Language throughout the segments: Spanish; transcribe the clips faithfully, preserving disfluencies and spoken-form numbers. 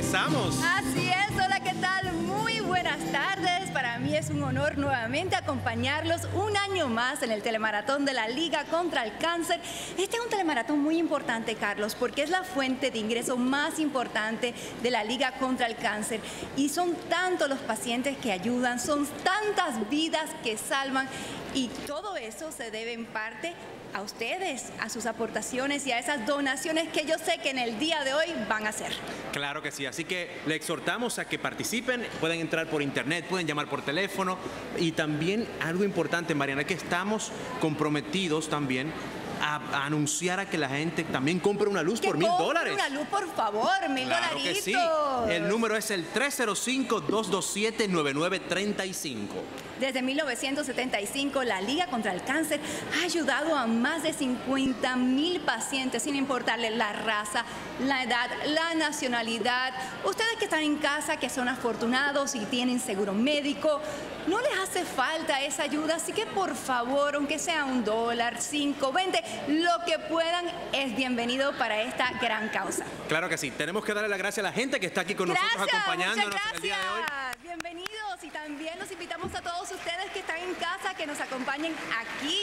regresamos. Así es, hola, ¿qué tal? Muy buenas tardes. Para mí es un honor nuevamente acompañarlos un año más en el telemaratón de la Liga contra el Cáncer. Este es un telemaratón muy importante, Carlos, porque es la fuente de ingreso más importante de la Liga contra el Cáncer. Y son tantos los pacientes que ayudan, son tantas vidas que salvan, y todo eso se debe en parte a ustedes, a sus aportaciones y a esas donaciones que yo sé que en el día de hoy van a hacer. Claro que sí, así que le exhortamos a que participen. Pueden entrar por internet, pueden llamar por teléfono, y también algo importante, Mariana, que estamos comprometidos también a, a anunciar a que la gente también compre una luz por mil dólares. Una luz, por favor, mil claro dolaritos. Que sí. El número es el tres cero cinco, dos dos siete, nueve nueve tres cinco. Desde mil novecientos setenta y cinco, la Liga contra el Cáncer ha ayudado a más de cincuenta mil pacientes, sin importarle la raza, la edad, la nacionalidad. Ustedes que están en casa, que son afortunados y tienen seguro médico, no les hace falta esa ayuda, así que por favor, aunque sea un dólar, cinco, veinte, lo que puedan es bienvenido para esta gran causa. Claro que sí. Tenemos que darle las gracias a la gente que está aquí con gracias, nosotros acompañándonos muchas en el día de hoy. Bienvenidos, y también los invitamos a todos ustedes que están en casa que nos acompañen aquí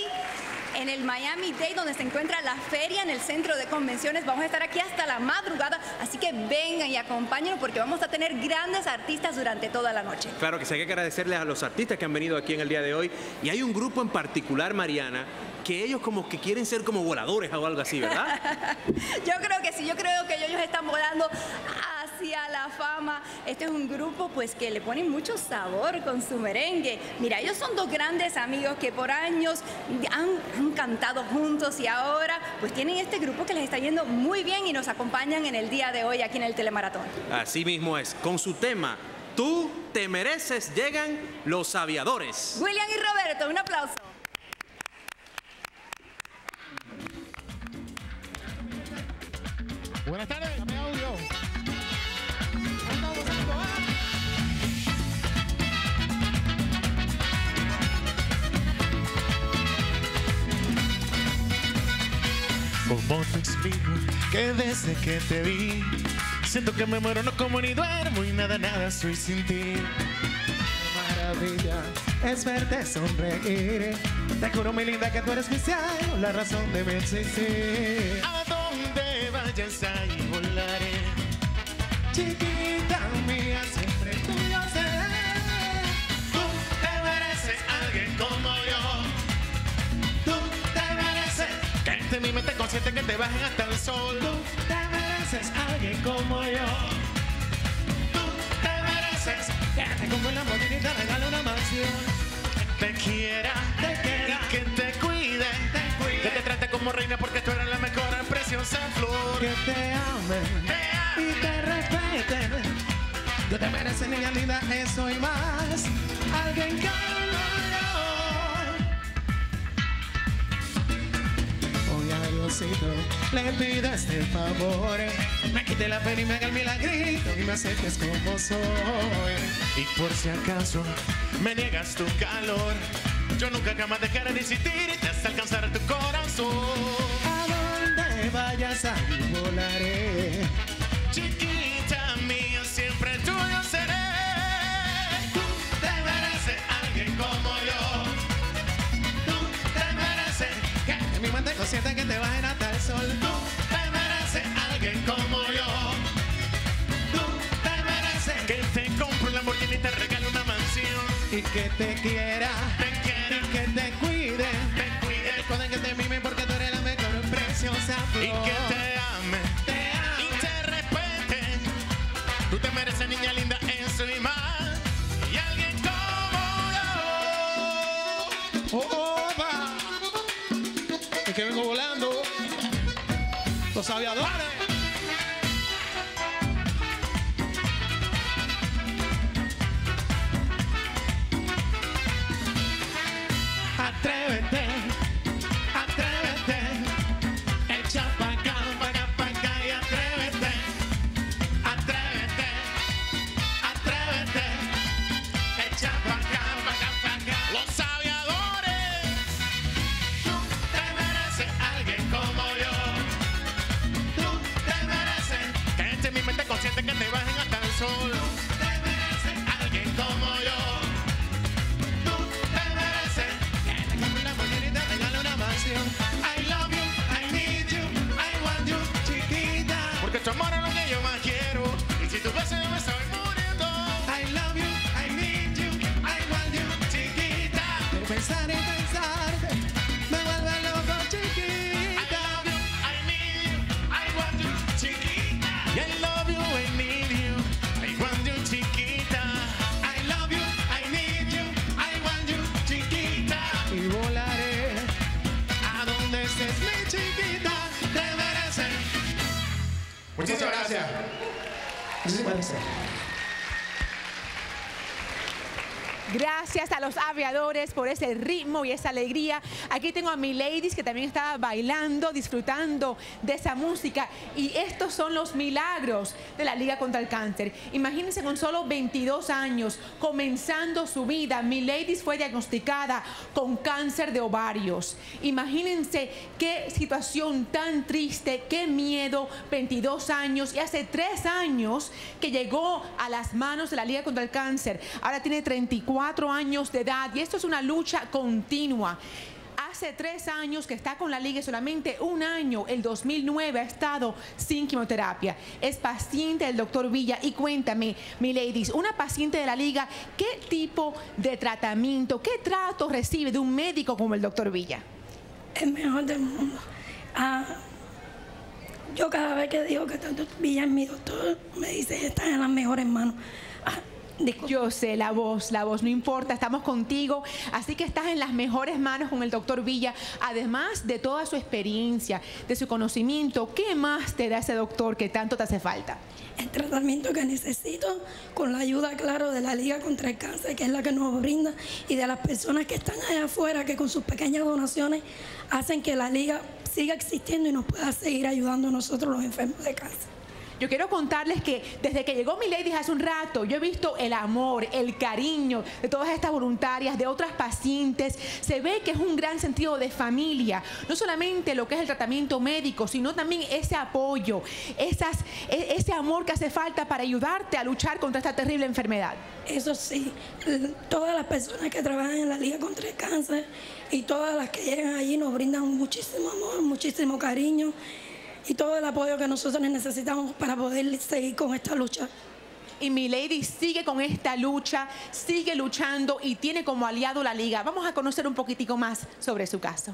en el Miami Dade, donde se encuentra la feria en el centro de convenciones. Vamos a estar aquí hasta la madrugada, así que vengan y acompáñenos porque vamos a tener grandes artistas durante toda la noche. Claro que sí, hay que agradecerles a los artistas que han venido aquí en el día de hoy, y hay un grupo en particular, Mariana, que ellos como que quieren ser como voladores o algo así, ¿verdad? Yo creo que sí, yo creo que ellos están volando hacia la fama. Este es un grupo pues que le ponen mucho sabor con su merengue. Mira, ellos son dos grandes amigos que por años han, han cantado juntos, y ahora pues tienen este grupo que les está yendo muy bien y nos acompañan en el día de hoy aquí en el Telemaratón. Así mismo es, con su tema Tú te mereces, llegan los aviadores. William y Roberto, un aplauso. Buenas tardes, dame audio. ¿Cómo te explico que desde que te vi siento que me muero, no como ni duermo y nada, nada soy sin ti? Maravilla es verte sonreír. Te juro, mi linda, que tú eres especial, la razón de mi existir. A donde vayas ahí volaré. Chiquita mía, siempre tuyo seré. Tú te mereces alguien como yo. Tú te mereces que entre mi mente consciente que te bajen hasta el sol. Tú te mereces alguien como yo. Tú te mereces que te compre la mochila y te regale una mansión. Te quiera, te quiera, que te cuide, te cuide, que te trate como reina porque tú eres la mejor, preciosa flor. Que te ame, te ame y te respete. Tú te mereces, niña linda, eso y más. Alguien como yo. Hoy a Diosito le pido este favor, me quite la pena y me haga el milagrito y me aceptes como soy. Y por si acaso me niegas tu calor, yo nunca jamás dejaré de insistir hasta alcanzar tu corazón. A donde vayas ahí volaré. Chiquita mía, siempre tuyo seré. Tú te mereces alguien como yo. Tú te mereces que en mi mente consciente que te bajen hasta el sol. Tú te mereces alguien como yo. Tú te mereces que te compre un Lamborghini y te regale una mansión. Y que te quiera, te quiera, y que te cuide, te cuide, recuerden que te mime porque tú eres la mejor, preciosa flor. Y que te ame, te ame y te respete. Tú te mereces, niña linda, eso y más. Y alguien como yo. ¡Opa! Es que vengo volando. Los aviadores. Atrévete, atrévete, echa pa' acá, pa' acá, pa' acá y atrévete, atrévete, atrévete, echa pa' acá, pa' acá, pa' acá. Los aviadores, tú te mereces alguien como yo. Tú Si tu beso me estoy muriendo. I love you, I need you, I want you, chiquita. Pero pensar y pensarte me vuelve loco, chiquita. I love you, I need you, I want you, chiquita. I love you, I need you, I want you, chiquita. I love you, I need you, I want you, chiquita. Y volaré a donde estés, mi chiquita. Te mereces. Muchísimas gracias. Muchísimas gracias. Gracias a los aviadores por ese ritmo y esa alegría. Aquí tengo a mi ladies que también estaba bailando, disfrutando de esa música. Y estos son los milagros de la Liga contra el Cáncer. Imagínense, con solo veintidós años, comenzando su vida, mi ladies fue diagnosticada con cáncer de ovarios. Imagínense qué situación tan triste, qué miedo, veintidós años. Y hace tres años que llegó a las manos de la Liga contra el Cáncer. Ahora tiene treinta y cuatro años de edad y esto es una lucha continua. Hace tres años que está con la Liga y solamente un año, el dos mil nueve, ha estado sin quimioterapia. Es paciente del doctor Villa. Y cuéntame, mi ladies, una paciente de la Liga, ¿qué tipo de tratamiento, qué trato recibe de un médico como el doctor Villa? El mejor del mundo. Ah, yo cada vez que digo que el doctor Villa es mi doctor, me dice, estás en las mejores manos. Ah, Yo sé, la voz, la voz, no importa, estamos contigo, así que estás en las mejores manos con el doctor Villa, además de toda su experiencia, de su conocimiento. ¿Qué más te da ese doctor que tanto te hace falta? El tratamiento que necesito, con la ayuda, claro, de la Liga contra el Cáncer, que es la que nos brinda, y de las personas que están allá afuera, que con sus pequeñas donaciones hacen que la Liga siga existiendo y nos pueda seguir ayudando a nosotros los enfermos de cáncer. Yo quiero contarles que desde que llegó mi ladies hace un rato, yo he visto el amor, el cariño de todas estas voluntarias, de otras pacientes. Se ve que es un gran sentido de familia. No solamente lo que es el tratamiento médico, sino también ese apoyo, esas, ese amor que hace falta para ayudarte a luchar contra esta terrible enfermedad. Eso sí, todas las personas que trabajan en la Liga contra el Cáncer y todas las que llegan allí nos brindan muchísimo amor, muchísimo cariño y todo el apoyo que nosotros necesitamos para poder seguir con esta lucha. Y mi lady sigue con esta lucha, sigue luchando y tiene como aliado la Liga. Vamos a conocer un poquitico más sobre su caso.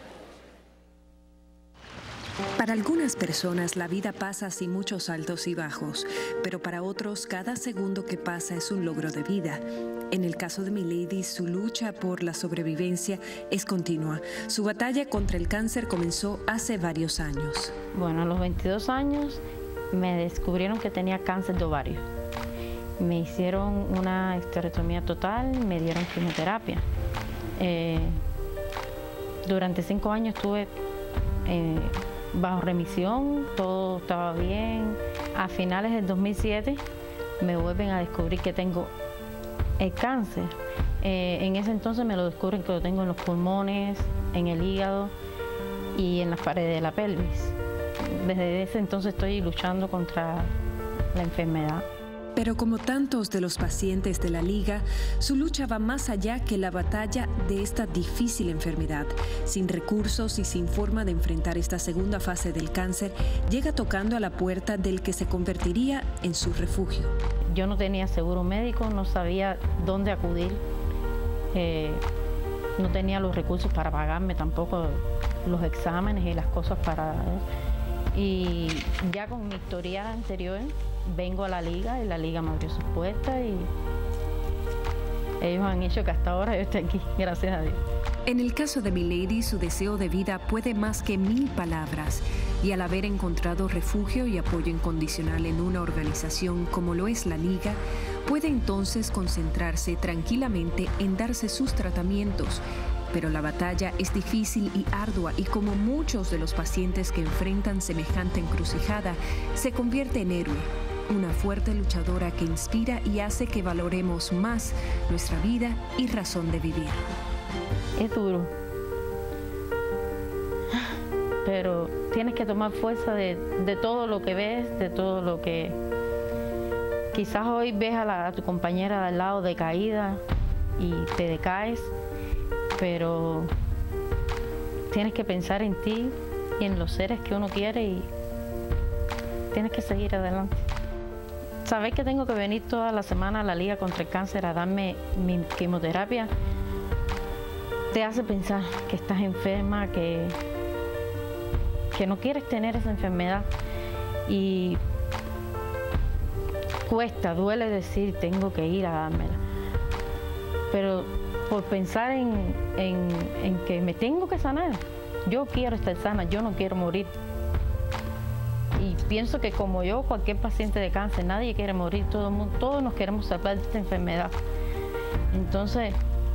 Para algunas personas la vida pasa sin muchos altos y bajos, pero para otros cada segundo que pasa es un logro de vida. En el caso de mi lady, su lucha por la sobrevivencia es continua. Su batalla contra el cáncer comenzó hace varios años. Bueno, a los veintidós años me descubrieron que tenía cáncer de ovario. Me hicieron una esterectomía total, me dieron quimioterapia. Eh, durante cinco años estuve eh, bajo remisión, todo estaba bien. A finales del dos mil siete me vuelven a descubrir que tengo el cáncer. Eh, en ese entonces me lo descubren que lo tengo en los pulmones, en el hígado y en las paredes de la pelvis. Desde ese entonces estoy luchando contra la enfermedad. Pero como tantos de los pacientes de la Liga, su lucha va más allá que la batalla de esta difícil enfermedad. Sin recursos y sin forma de enfrentar esta segunda fase del cáncer, llega tocando a la puerta del que se convertiría en su refugio. Yo no tenía seguro médico, no sabía dónde acudir, eh, no tenía los recursos para pagarme tampoco los exámenes y las cosas para... Y ya con mi historial anterior, vengo a la Liga y la Liga me abrió sus puertas y ellos han hecho que hasta ahora yo esté aquí, gracias a Dios. En el caso de mi lady, su deseo de vida puede más que mil palabras y al haber encontrado refugio y apoyo incondicional en una organización como lo es la Liga, puede entonces concentrarse tranquilamente en darse sus tratamientos. Pero la batalla es difícil y ardua y como muchos de los pacientes que enfrentan semejante encrucijada, se convierte en héroe. Una fuerte luchadora que inspira y hace que valoremos más nuestra vida y razón de vivir. Es duro, pero tienes que tomar fuerza de, de todo lo que ves, de todo lo que... Quizás hoy ves a, la, a tu compañera de al lado decaída y te decaes, pero tienes que pensar en ti y en los seres que uno quiere y tienes que seguir adelante. saber que tengo que venir toda la semana a la Liga contra el Cáncer a darme mi quimioterapia te hace pensar que estás enferma, que, que no quieres tener esa enfermedad. Y cuesta, duele decir, tengo que ir a dármela. Pero por pensar en, en, en que me tengo que sanar, yo quiero estar sana, yo no quiero morir. Y pienso que como yo, cualquier paciente de cáncer, nadie quiere morir, todo el mundo, todos nos queremos salvar de esta enfermedad. Entonces,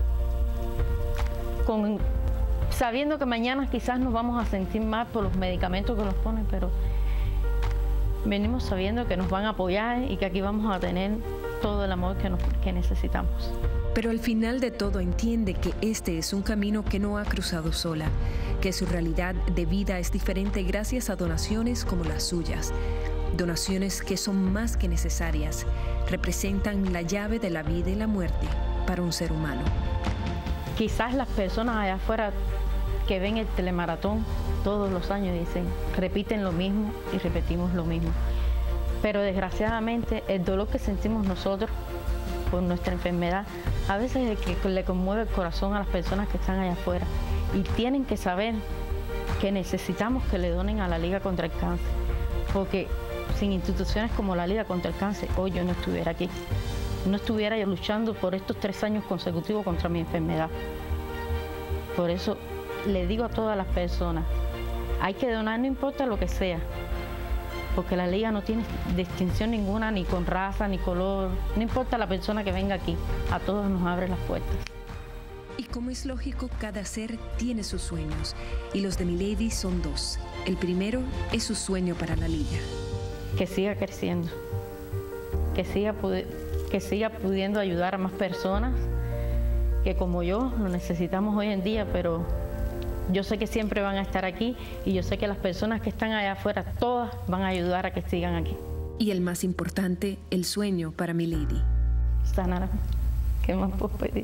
con, sabiendo que mañana quizás nos vamos a sentir mal por los medicamentos que nos ponen, pero venimos sabiendo que nos van a apoyar y que aquí vamos a tener todo el amor que, nos, que necesitamos. Pero al final de todo entiende que este es un camino que no ha cruzado sola, que su realidad de vida es diferente gracias a donaciones como las suyas. Donaciones que son más que necesarias, representan la llave de la vida y la muerte para un ser humano. Quizás las personas allá afuera que ven el telemaratón todos los años dicen, repiten lo mismo y repetimos lo mismo. Pero desgraciadamente el dolor que sentimos nosotros por nuestra enfermedad a veces es el que le conmueve el corazón a las personas que están allá afuera y tienen que saber que necesitamos que le donen a la Liga contra el Cáncer, porque sin instituciones como la Liga contra el Cáncer hoy yo no estuviera aquí, no estuviera yo luchando por estos tres años consecutivos contra mi enfermedad. Por eso le digo a todas las personas, hay que donar, no importa lo que sea, porque la Liga no tiene distinción ninguna, ni con raza, ni color, no importa la persona que venga aquí, a todos nos abre las puertas. Y como es lógico, cada ser tiene sus sueños, y los de Milady son dos. El primero es su sueño para la Liga. Que siga creciendo, que siga, que siga pudiendo ayudar a más personas, que como yo lo necesitamos hoy en día, pero yo sé que siempre van a estar aquí y yo sé que las personas que están allá afuera, todas van a ayudar a que sigan aquí. Y el más importante, el sueño para Milady. Sanar, ¿qué más puedo pedir?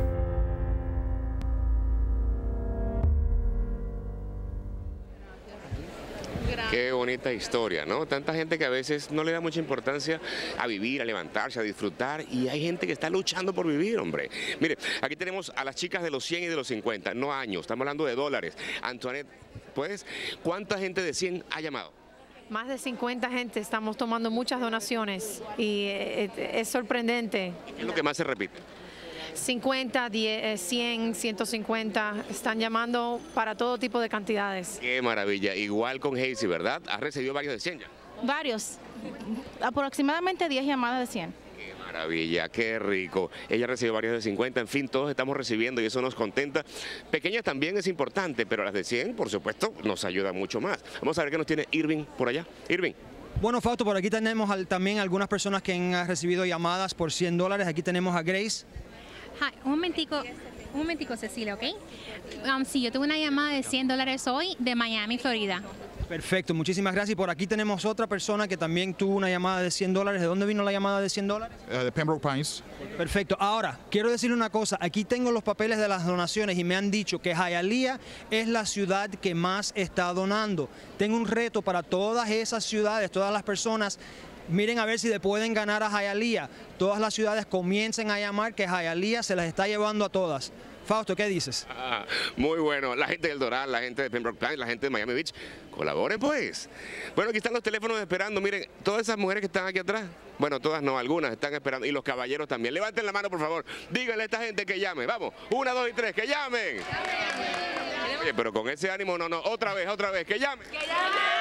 Qué bonita historia, ¿no? Tanta gente que a veces no le da mucha importancia a vivir, a levantarse, a disfrutar, y hay gente que está luchando por vivir, hombre. Mire, aquí tenemos a las chicas de los cien y de los cincuenta, no años, estamos hablando de dólares. Antoinette, pues, ¿cuánta gente de cien ha llamado? Más de cincuenta gente, estamos tomando muchas donaciones y es sorprendente. ¿Qué es lo que más se repite? cincuenta, diez, cien, ciento cincuenta, están llamando para todo tipo de cantidades. Qué maravilla, igual con Hazy, ¿verdad? ¿Has recibido varios de cien ya? Varios, aproximadamente diez llamadas de cien. Qué maravilla, qué rico. Ella recibió varios de cincuenta, en fin, todos estamos recibiendo y eso nos contenta. Pequeñas también es importante, pero las de cien, por supuesto, nos ayuda mucho más. Vamos a ver qué nos tiene Irving por allá. Irving. Bueno, Fausto, por aquí tenemos al, también algunas personas que han recibido llamadas por cien dólares. Aquí tenemos a Grace. Hi, un momentico, un momentico, Cecilia, ¿ok? Um, sí, yo tuve una llamada de cien dólares hoy de Miami, Florida. Perfecto, muchísimas gracias. Y por aquí tenemos otra persona que también tuvo una llamada de cien dólares. ¿De dónde vino la llamada de cien dólares? Uh, de Pembroke Pines. Perfecto. Ahora, quiero decir una cosa. Aquí tengo los papeles de las donaciones y me han dicho que Hialeah es la ciudad que más está donando. Tengo un reto para todas esas ciudades, todas las personas. Miren a ver si le pueden ganar a Hialeah. Todas las ciudades comiencen a llamar que Hialeah se las está llevando a todas. Fausto, ¿qué dices? Ah, muy bueno. La gente del Doral, la gente de Pembroke Pines, la gente de Miami Beach, colaboren pues. Bueno, aquí están los teléfonos esperando. Miren, todas esas mujeres que están aquí atrás, bueno, todas no, algunas están esperando. Y los caballeros también. Levanten la mano, por favor. Díganle a esta gente que llame. Vamos, una, dos y tres, que llamen. Oye, pero con ese ánimo, no, no. Otra vez, otra vez, que llamen. Que llamen.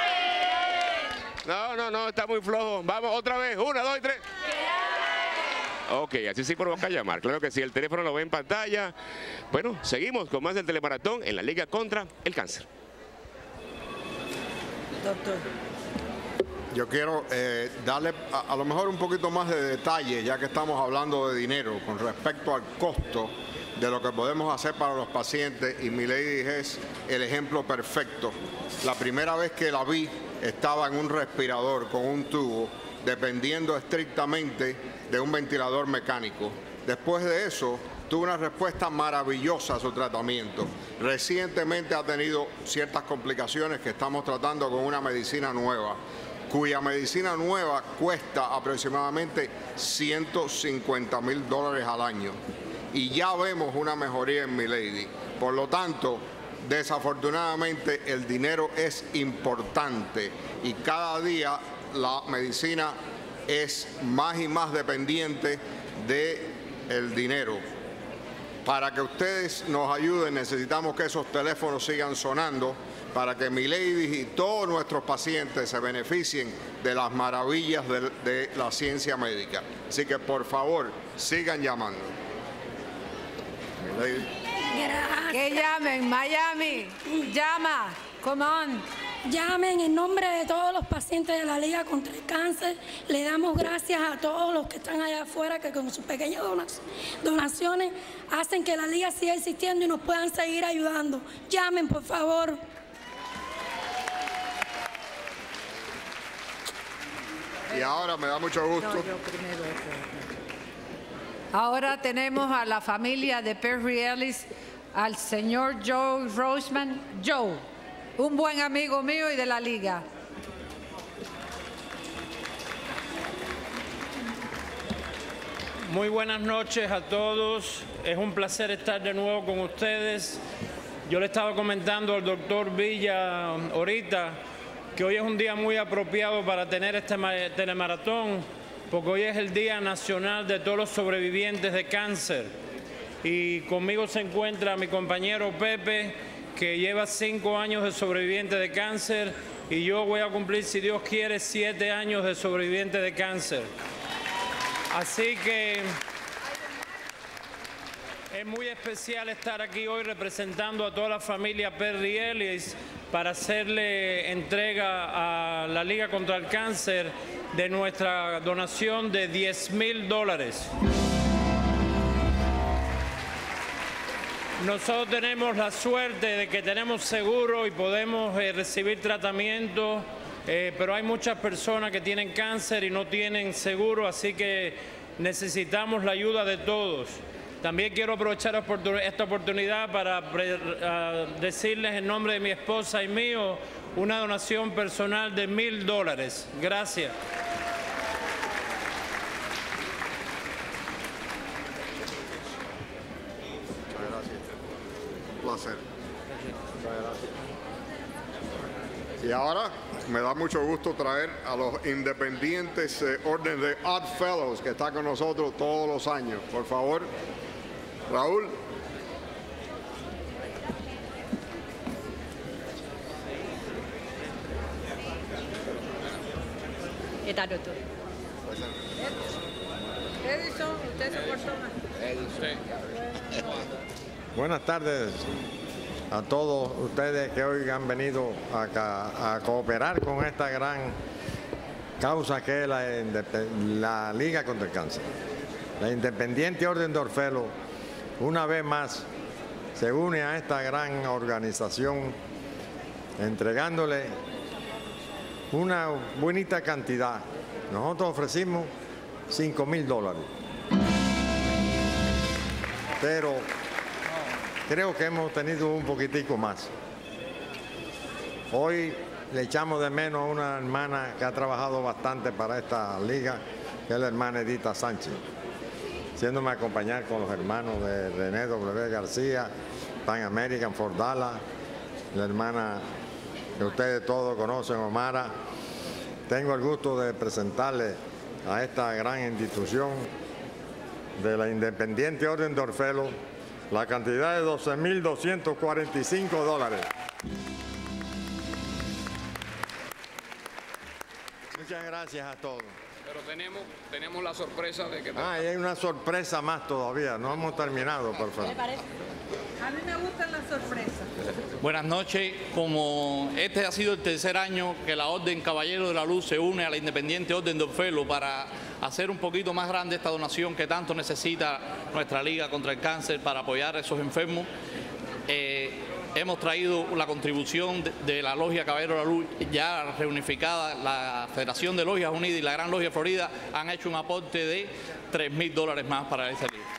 No, no, no, está muy flojo. Vamos, otra vez. Una, dos y tres. Ok, así sí provoca llamar. Claro que sí, el teléfono lo ve en pantalla. Bueno, seguimos con más del telemaratón en la Liga contra el Cáncer. Doctor. Yo quiero eh, darle a, a lo mejor un poquito más de detalle, ya que estamos hablando de dinero, con respecto al costo de lo que podemos hacer para los pacientes, y Milady es el ejemplo perfecto. La primera vez que la vi, estaba en un respirador con un tubo, dependiendo estrictamente de un ventilador mecánico. Después de eso, tuvo una respuesta maravillosa a su tratamiento. Recientemente ha tenido ciertas complicaciones que estamos tratando con una medicina nueva. cuya medicina nueva cuesta aproximadamente ciento cincuenta mil dólares al año. Y ya vemos una mejoría en Milady. Por lo tanto, desafortunadamente el dinero es importante y cada día la medicina es más y más dependiente del dinero. Para que ustedes nos ayuden, necesitamos que esos teléfonos sigan sonando para que Milady y todos nuestros pacientes se beneficien de las maravillas de, de la ciencia médica. Así que, por favor, sigan llamando. Milady. Que llamen, Miami. Llama, come on. Llamen en nombre de todos los pacientes de la Liga contra el Cáncer. Le damos gracias a todos los que están allá afuera que con sus pequeñas donaciones hacen que la Liga siga existiendo y nos puedan seguir ayudando. Llamen, por favor. Y ahora me da mucho gusto. No, yo primero esto. Ahora tenemos a la familia de Perry Ellis, al señor Joe Roseman. Joe, un buen amigo mío y de la Liga. Muy buenas noches a todos. Es un placer estar de nuevo con ustedes. Yo le estaba comentando al doctor Villa ahorita que hoy es un día muy apropiado para tener este telemaratón, porque hoy es el Día Nacional de todos los sobrevivientes de cáncer. Y conmigo se encuentra mi compañero Pepe, que lleva cinco años de sobreviviente de cáncer, y yo voy a cumplir, si Dios quiere, siete años de sobreviviente de cáncer. Así que es muy especial estar aquí hoy representando a toda la familia Perry Ellis para hacerle entrega a la Liga contra el Cáncer de nuestra donación de diez mil dólares. Nosotros tenemos la suerte de que tenemos seguro y podemos eh, recibir tratamiento, eh, pero hay muchas personas que tienen cáncer y no tienen seguro, así que necesitamos la ayuda de todos. También quiero aprovechar esta oportunidad para uh, decirles en nombre de mi esposa y mío una donación personal de mil dólares. Gracias. Muchas gracias. Un placer. Muchas gracias. Y ahora me da mucho gusto traer a los independientes eh, orden de Odd Fellows que está con nosotros todos los años. Por favor, Raúl. ¿Qué tal, doctor? Edison, usted se portó mal. Buenas tardes a todos ustedes que hoy han venido a, a cooperar con esta gran causa que es la, la Liga contra el Cáncer. La Independiente Orden de Orfelo, una vez más, se une a esta gran organización entregándole una bonita cantidad. Nosotros ofrecimos cinco mil dólares. Pero creo que hemos tenido un poquitico más. Hoy le echamos de menos a una hermana que ha trabajado bastante para esta liga, que es la hermana Edita Sánchez, haciéndome acompañar con los hermanos de René W. García, Pan American, Fort Dallas, la hermana que ustedes todos conocen, Omara. Tengo el gusto de presentarle a esta gran institución de la Independiente Orden de Orfelo la cantidad de doce mil doscientos cuarenta y cinco dólares. Muchas gracias a todos. Pero tenemos, tenemos la sorpresa de que... Ah, y hay una sorpresa más todavía, no hemos terminado, por favor. A mí me gustan las sorpresas. Buenas noches. Como este ha sido el tercer año que la Orden Caballero de la Luz se une a la Independiente Orden de Orfelo para hacer un poquito más grande esta donación que tanto necesita nuestra Liga contra el Cáncer para apoyar a esos enfermos, eh, hemos traído la contribución de, de la Logia Caballero de la Luz ya reunificada. La Federación de Logias Unidas y la Gran Logia Florida han hecho un aporte de tres mil dólares más para esta liga.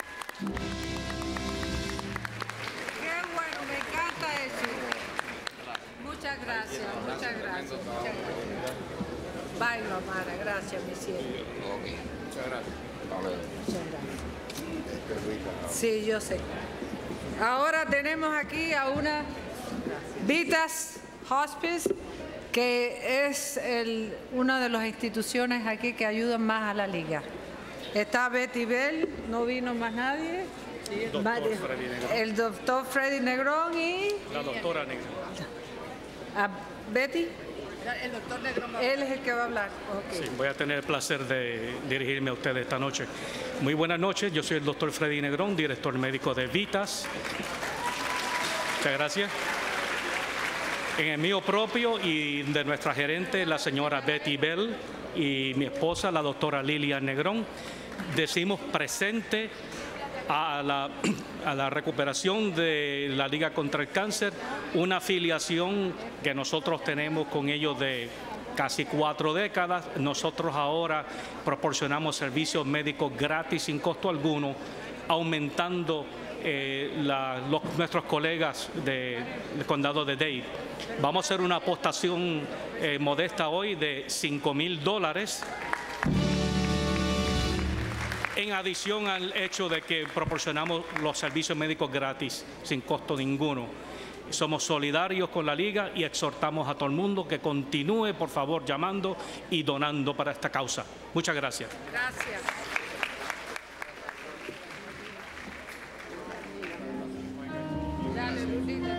Muchas gracias, muchas gracias, muchas gracias. Bailo, Mara, gracias, mi cielo. Ok, muchas gracias. Muchas gracias. Sí, yo sé. Ahora tenemos aquí a una Vitas Hospice, que es el, una de las instituciones aquí que ayudan más a la liga. Está Betty Bell, no vino más nadie. Doctor Freddy Negrón. El doctor Freddy Negrón y... La doctora Negrón. ¿A Betty? El doctor Negrón va a Él es el que va a hablar. Okay. Sí, voy a tener el placer de dirigirme a ustedes esta noche. Muy buenas noches, yo soy el doctor Freddy Negrón, director médico de Vitas. Muchas gracias. En el mío propio y de nuestra gerente, la señora Betty Bell, y mi esposa, la doctora Lilian Negrón, decimos presente a la, a la recuperación de la Liga contra el Cáncer, una afiliación que nosotros tenemos con ellos de casi cuatro décadas. Nosotros ahora proporcionamos servicios médicos gratis sin costo alguno, aumentando eh, la, los, nuestros colegas de, del condado de Dade. Vamos a hacer una aportación eh, modesta hoy de cinco mil dólares. En adición al hecho de que proporcionamos los servicios médicos gratis, sin costo ninguno. Somos solidarios con la Liga y exhortamos a todo el mundo que continúe, por favor, llamando y donando para esta causa. Muchas gracias. Gracias. Dale, Lulita.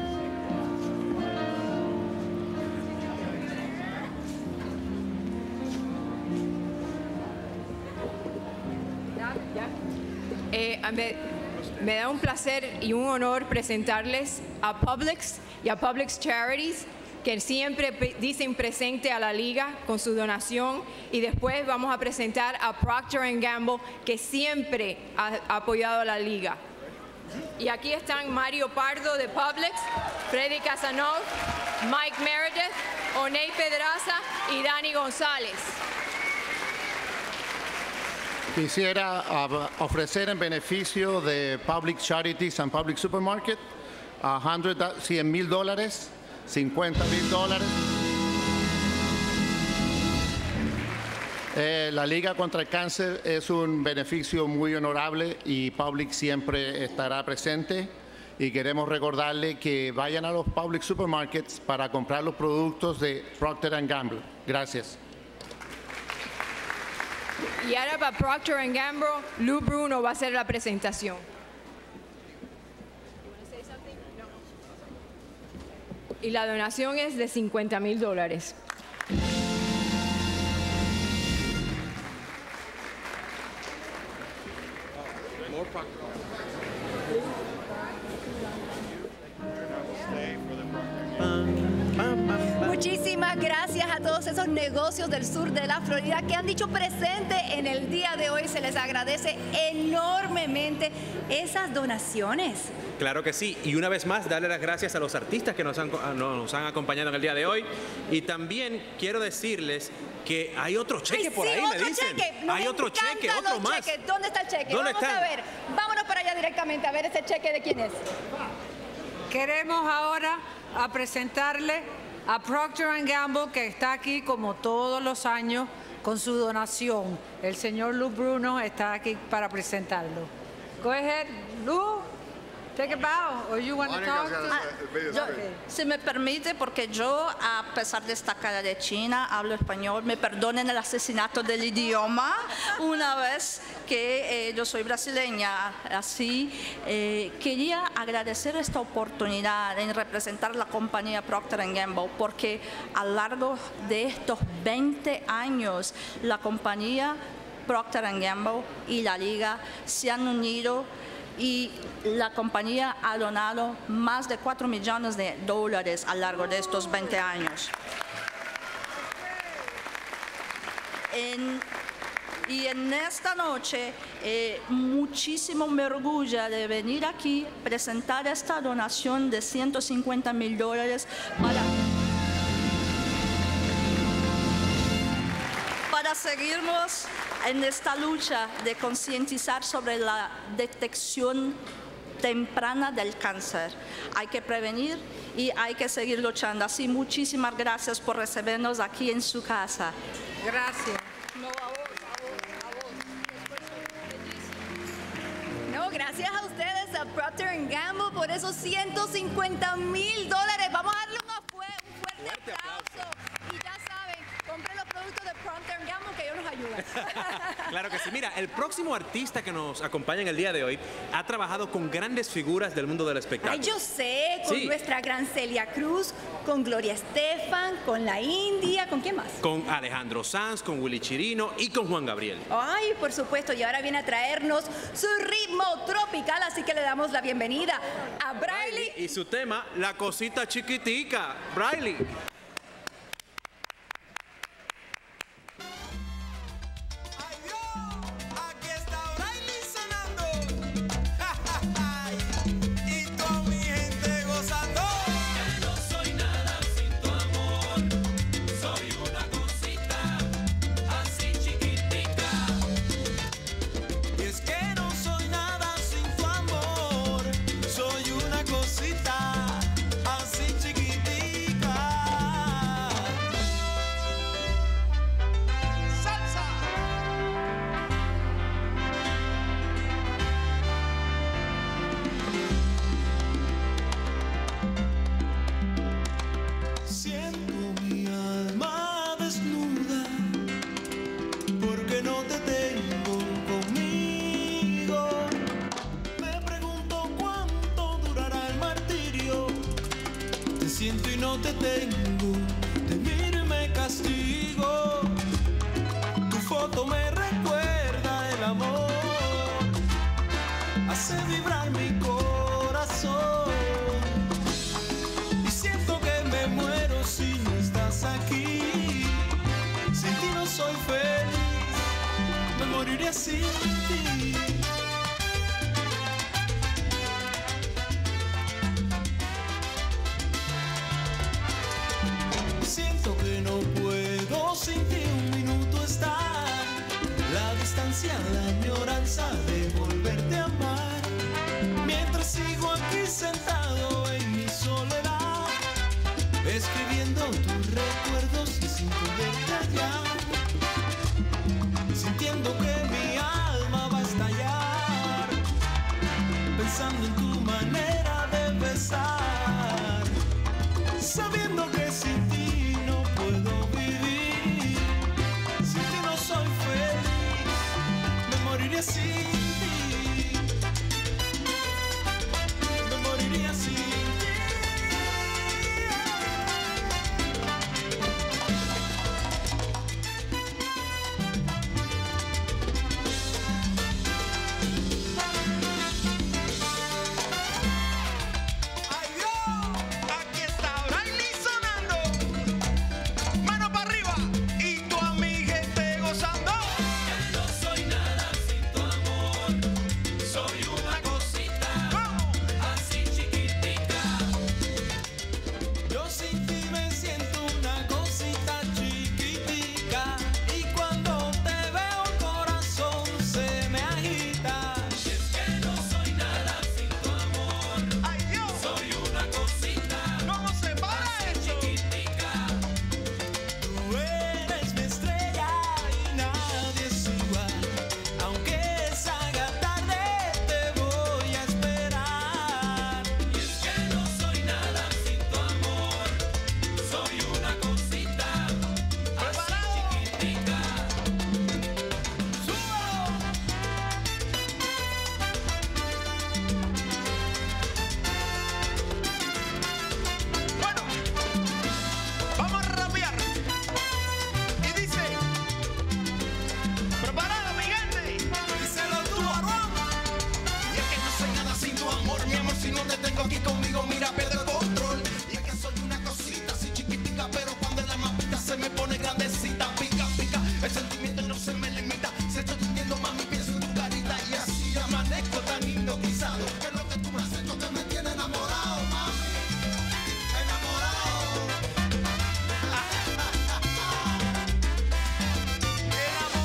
Eh, me, me da un placer y un honor presentarles a Publix y a Publix Charities, que siempre pe- dicen presente a la Liga con su donación, y después vamos a presentar a Procter and Gamble, que siempre ha, ha apoyado a la Liga. Y aquí están Mario Pardo de Publix, Freddy Casanov, Mike Meredith, Oney Pedraza y Dani González. Quisiera uh, ofrecer en beneficio de Public Charities and Public Supermarket a cien mil dólares, cincuenta mil dólares. Eh, la Liga contra el Cáncer es un beneficio muy honorable y Public siempre estará presente. Y queremos recordarle que vayan a los Public Supermarkets para comprar los productos de Procter and Gamble. Gracias. Y ahora para Procter and Gamble, Lou Bruno va a hacer la presentación. Y la donación es de cincuenta mil dólares. Muchísimas gracias a todos esos negocios del sur de la Florida que han dicho presente en el día de hoy. Se les agradece enormemente esas donaciones. Claro que sí, y una vez más darle las gracias a los artistas que nos han, nos han acompañado en el día de hoy, y también quiero decirles que hay otro cheque Ay, por sí, ahí, otro me dicen. cheque. Nos Hay otro encantan cheque, los otro más. cheques. ¿Dónde está el cheque? ¿Dónde Vamos están? a ver. Vámonos para allá directamente a ver ese cheque de quién es. Queremos ahora a presentarle a Procter and Gamble, que está aquí como todos los años con su donación. El señor Lou Bruno está aquí para presentarlo. Go ahead, Lou. Take a bow, or you want to talk to... Yo, si me permite, porque yo, a pesar de esta cara de China, hablo español, me perdonen el asesinato del idioma, una vez que eh, yo soy brasileña, así, eh, quería agradecer esta oportunidad en representar la compañía Procter and Gamble, porque a lo largo de estos veinte años, la compañía Procter and Gamble y la Liga se han unido, y la compañía ha donado más de cuatro millones de dólares a lo largo de estos veinte años. En, y en esta noche, eh, muchísimo me orgullo de venir aquí, presentar esta donación de ciento cincuenta mil dólares para... para seguirnos en esta lucha de concientizar sobre la detección temprana del cáncer. Hay que prevenir y hay que seguir luchando. Así, muchísimas gracias por recibirnos aquí en su casa. Gracias. No, gracias a ustedes, a Procter and Gamble, por esos ciento cincuenta mil dólares. Vamos a darle un, un fuerte aplauso. Y ya saben, compren los productos de Procter and Gamble, que ellos nos ayudan. Claro que sí. Mira, el próximo artista que nos acompaña en el día de hoy ha trabajado con grandes figuras del mundo del espectáculo. Ay, yo sé, con Sí. nuestra gran Celia Cruz, con Gloria Estefan, con la India, ¿con quién más? Con Alejandro Sanz, con Willy Chirino y con Juan Gabriel. Ay, por supuesto, y ahora viene a traernos su ritmo tropical, así que le damos la bienvenida a Braily. Y su tema, La Cosita Chiquitica. Braily. Siento mi alma desnuda porque no te tengo conmigo. Me pregunto cuánto durará el martirio. Te siento y no te tengo, te miro y me castigo. Tu foto me recuerda el amor, hace vibrar mi corazón. Y siento que me muero si no estás aquí. Sin ti no soy feliz, me moriré sin ti. Siento que no puedo sin ti un minuto estar. La distancia, la añoranza de volverte a amar. Mientras sigo aquí sentado en mi soledad, escribiendo tus recuerdos y sin poderte hallar, sintiendo que mi alma va a estallar, pensando en tu manera de besar, sabiendo que sin ti no puedo vivir, sin ti no soy feliz, me moriré sin ti, me moriría sin ti. Aquí está Braily sonando, mano para arriba y toda mi gente gozando. Ya no soy nada sin tu amor, soy una cosita así chiquitica. Yo sin ti me siento una cosita chiquitica y cuando te veo el corazón se me agita. Y es que no soy nada sin tu amor, ay Dios, soy una cosita. ¿Cómo se para eso? Chiquitica. Tú eres mi estrella y nadie es igual. Aunque se haga tarde te voy a esperar. Y es que no soy nada sin tu amor, soy una cosita así chiquitica. ¡Súbelo! Bueno, vamos a rapear. Y dice, preparado mi gente, díselo tú, Aarón. Y es que no soy nada sin tu amor, mi amor, si no te tengo aquí conmigo, mira, pierdo el control. Y es que soy una cosita así chiquitica, pero cuando la mapita se me pone grandecita, pica, pica, el sentimiento no se me limita. Se estoy sintiendo, mami, pienso en tu carita y así amanezco tan hipnotizado. Que es lo que tú me has hecho que me tiene enamorado, mami, enamorado.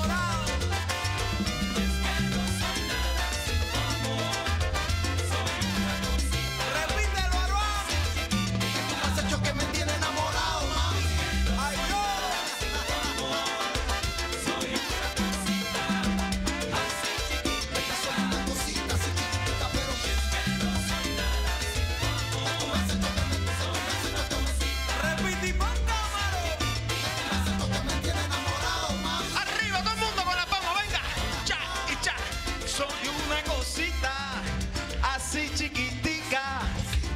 Enamorado. Y es que no soy nada sin tu amor, soy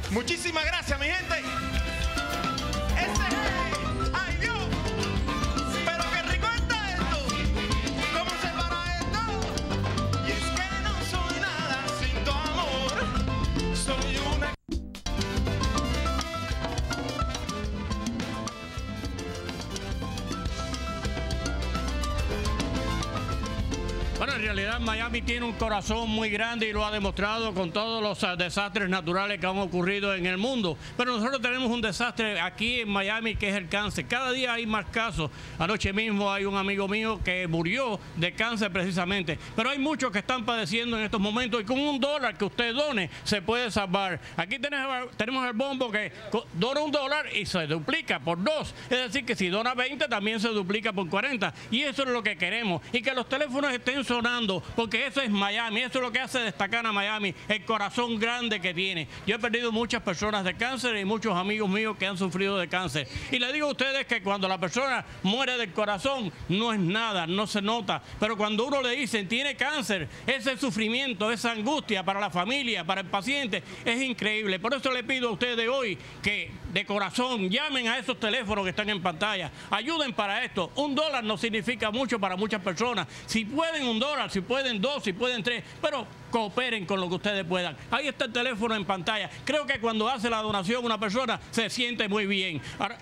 Muchísimas gracias, mi gente. Ese es, ay Dios, pero qué rico está esto. ¿Cómo se para esto? Y es que no soy nada sin tu amor. Soy una... Bueno, en realidad Miami tiene un corazón muy grande y lo ha demostrado con todos los uh, desastres naturales que han ocurrido en el mundo. Pero nosotros tenemos un desastre aquí en Miami que es el cáncer. Cada día hay más casos. Anoche mismo hay un amigo mío que murió de cáncer precisamente. Pero hay muchos que están padeciendo en estos momentos y con un dólar que usted done se puede salvar. Aquí tenemos, tenemos el bombo que dona un dólar y se duplica por dos. Es decir, que si dona veinte también se duplica por cuarenta. Y eso es lo que queremos. Y que los teléfonos estén sonando, porque eso es Miami, eso es lo que hace destacar a Miami, el corazón grande que tiene. Yo he perdido muchas personas de cáncer y muchos amigos míos que han sufrido de cáncer. Y les digo a ustedes que cuando la persona muere del corazón, no es nada, no se nota. Pero cuando uno le dicen, tiene cáncer, ese sufrimiento, esa angustia para la familia, para el paciente, es increíble. Por eso le pido a ustedes hoy que de corazón llamen a esos teléfonos que están en pantalla. Ayuden para esto. Un dólar no significa mucho para muchas personas. Si pueden un dólar, si pueden dos, si pueden tres, pero cooperen con lo que ustedes puedan. Ahí está el teléfono en pantalla. Creo que cuando hace la donación una persona se siente muy bien. Ahora,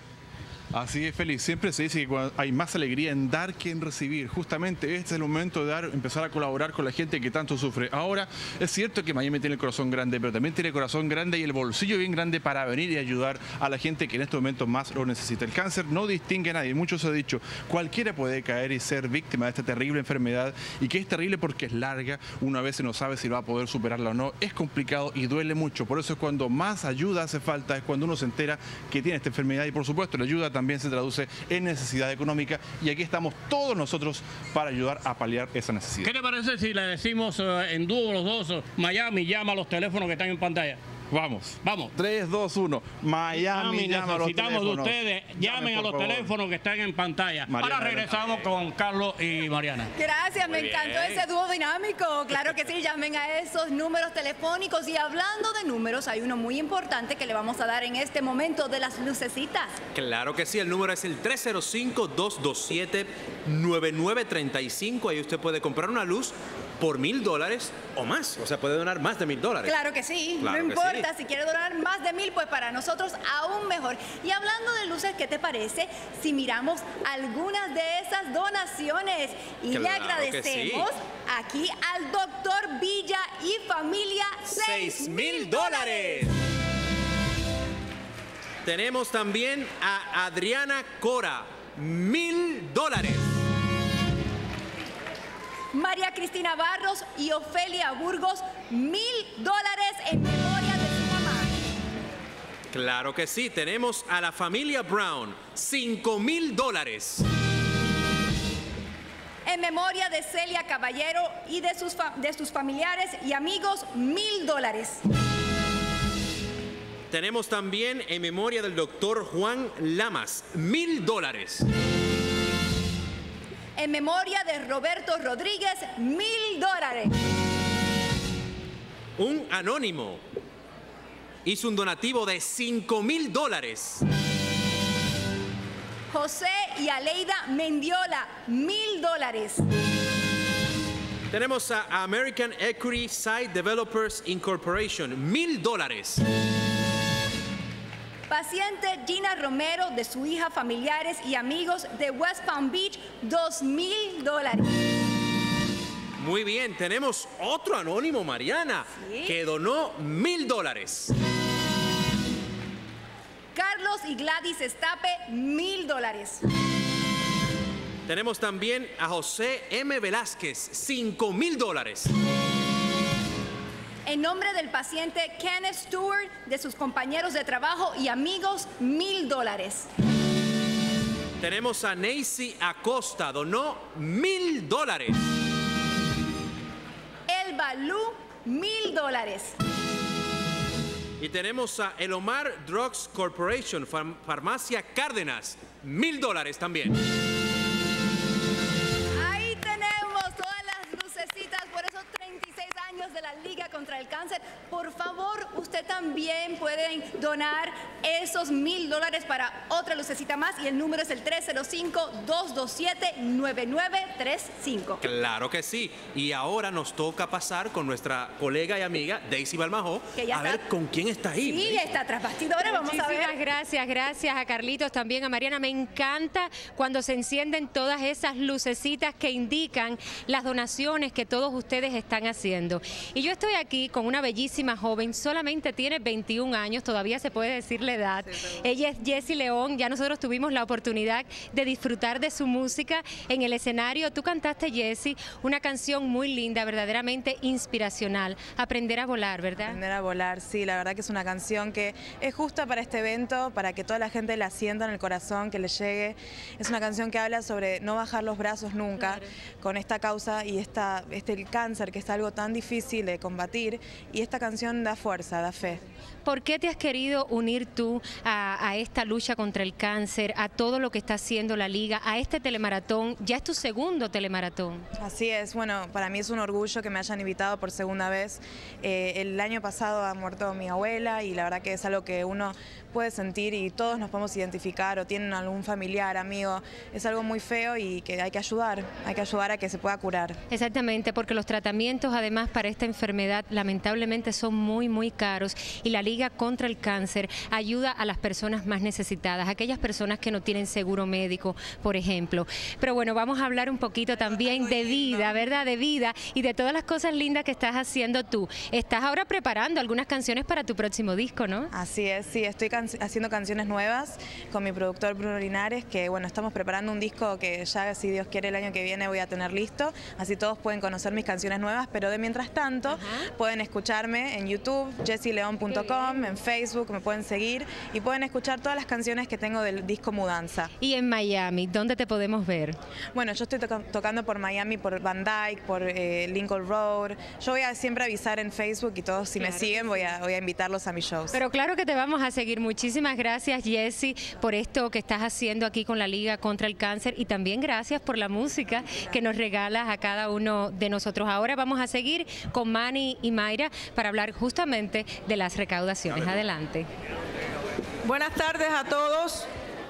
así es, Félix. Siempre se dice que cuando hay más alegría en dar que en recibir. Justamente este es el momento de dar, empezar a colaborar con la gente que tanto sufre. Ahora, es cierto que Miami tiene el corazón grande, pero también tiene el corazón grande y el bolsillo bien grande para venir y ayudar a la gente que en este momento más lo necesita. El cáncer no distingue a nadie. Muchos han dicho, cualquiera puede caer y ser víctima de esta terrible enfermedad, y que es terrible porque es larga. Una vez no sabe si va a poder superarla o no. Es complicado y duele mucho. Por eso es cuando más ayuda hace falta, es cuando uno se entera que tiene esta enfermedad, y por supuesto la ayuda también se traduce en necesidad económica, y aquí estamos todos nosotros para ayudar a paliar esa necesidad. ¿qué te parece si le decimos uh, en dúo los dos, uh, Miami llama a los teléfonos que están en pantalla? Vamos. Vamos. tres, dos, uno. Miami llama a los necesitamos de teléfonos. ustedes. Llamen, llamen a los favor. teléfonos que están en pantalla. Mariana, Ahora regresamos con Carlos y Mariana. Gracias, Muy me encantó bien. ese dúo dinámico. Claro que sí, llamen a esos números telefónicos. Y hablando de números, hay uno muy importante que le vamos a dar en este momento de las lucecitas. Claro que sí, el número es el tres cero cinco, dos dos siete, nueve nueve tres cinco. Ahí usted puede comprar una luz por mil dólares o más. O sea, puede donar más de mil dólares. Claro que sí, Claro no que importa. sí. Si quiere donar más de mil, pues para nosotros aún mejor. Y hablando de luces, ¿qué te parece si miramos algunas de esas donaciones? Y le Claro que agradecemos sí. aquí al doctor Villa y familia seis mil dólares. Tenemos también a Adriana Cora, mil dólares. María Cristina Barros y Ofelia Burgos, mil dólares en memoria de su mamá. Claro que sí, tenemos a la familia Brown, cinco mil dólares. En memoria de Celia Caballero y de sus, fa- de sus familiares y amigos, mil dólares. Tenemos también en memoria del doctor Juan Lamas, mil dólares. En memoria de Roberto Rodríguez, mil dólares. Un anónimo hizo un donativo de cinco mil dólares. José y Aleida Mendiola, mil dólares. Tenemos a American Equity Site Developers Incorporation, mil dólares. Paciente Gina Romero, de su hija, familiares y amigos de West Palm Beach, dos mil dólares. Muy bien, tenemos otro anónimo, Mariana, ¿Sí? que donó mil dólares. Carlos y Gladys Estape, mil dólares. Tenemos también a José M. Velázquez, cinco mil dólares. En nombre del paciente Kenneth Stewart, de sus compañeros de trabajo y amigos, mil dólares. Tenemos a Nancy Acosta, donó mil dólares. El Balú, mil dólares. Y tenemos a Elomar Drugs Corporation, Farm- Farmacia Cárdenas, mil dólares también. Ahí tenemos todas las lucecitas por esos treinta y seis años de la Liga contra el Cáncer. Por favor, usted también puede donar esos mil dólares para otra lucecita más y el número es el tres cero cinco, dos dos siete, nueve nueve tres cinco. Claro que sí. Y ahora nos toca pasar con nuestra colega y amiga Daisy Balmajó Que ya a está- ver con quién está ahí. Sí, está tras bastidores, vamos a ver. Muchísimas gracias, gracias a Carlitos, también a Mariana. Me encanta cuando se encienden todas esas lucecitas que indican las donaciones que todos ustedes están haciendo. Y yo estoy aquí con una bellísima joven, solamente tiene veintiún años, todavía se puede decir la edad. Ella es Jessie León, ya nosotros tuvimos la oportunidad de disfrutar de su música en el escenario. Tú cantaste, Jessie, una canción muy linda, verdaderamente inspiracional. Aprender a volar, ¿verdad? Aprender a volar, sí, la verdad que es una canción que es justa para este evento, para que toda la gente la sienta en el corazón, que le llegue. Es una canción que habla sobre no bajar los brazos nunca con esta causa y esta, este el cáncer, que es algo tan difícil de combatir, y esta canción da fuerza, da fe. ¿Por qué te has querido unir tú a, a esta lucha contra el cáncer, a todo lo que está haciendo la Liga, a este telemaratón? Ya es tu segundo telemaratón. Así es, bueno, para mí es un orgullo que me hayan invitado por segunda vez. Eh, el año pasado ha muerto mi abuela y la verdad que es algo que uno puede sentir y todos nos podemos identificar o tienen algún familiar, amigo. Es algo muy feo y que hay que ayudar, hay que ayudar a que se pueda curar. Exactamente, porque los tratamientos además para esta enfermedad lamentablemente son muy, muy caros y la Liga contra el Cáncer ayuda a las personas más necesitadas, aquellas personas que no tienen seguro médico, por ejemplo. Pero bueno, vamos a hablar un poquito también de vida, ¿verdad? De vida y de todas las cosas lindas que estás haciendo tú. Estás ahora preparando algunas canciones para tu próximo disco, ¿no? Así es, sí, estoy can haciendo canciones nuevas con mi productor Bruno Linares, que bueno, estamos preparando un disco que ya, si Dios quiere, el año que viene voy a tener listo, así todos pueden conocer mis canciones nuevas, pero de mientras tanto Ajá. pueden escucharme en YouTube, jessie león punto com, en Facebook, me pueden seguir y pueden escuchar todas las canciones que tengo del disco Mudanza. Y en Miami, ¿dónde te podemos ver? Bueno, yo estoy to tocando por Miami, por Van Dyke, por eh, Lincoln Road. Yo voy a siempre avisar en Facebook y todos si claro me siguen voy a, voy a invitarlos a mis shows. Pero claro que te vamos a seguir. Muchísimas gracias, Jessie, por esto que estás haciendo aquí con la Liga contra el Cáncer y también gracias por la música que nos regalas a cada uno de nosotros. Ahora vamos a seguir con Manny y Mayra para hablar justamente de las recaudaciones. Adelante. Buenas tardes a todos.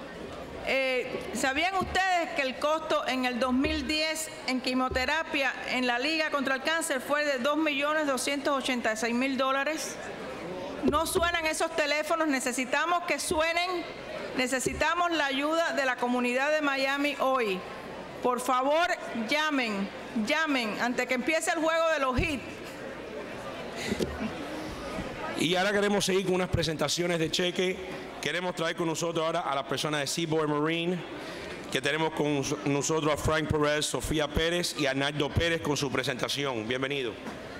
Eh, ¿Sabían ustedes que el costo en el dos mil diez en quimioterapia en la Liga contra el Cáncer fue de dos millones doscientos ochenta y seis mil dólares? No suenan esos teléfonos, necesitamos que suenen, necesitamos la ayuda de la comunidad de Miami hoy. Por favor, llamen, llamen antes que empiece el juego de los hits. Y ahora queremos seguir con unas presentaciones de cheque. Queremos traer con nosotros ahora a las personas de Seaboard Marine, que tenemos con nosotros a Frank Perez, Sofía Pérez y Arnaldo Pérez con su presentación. Bienvenido.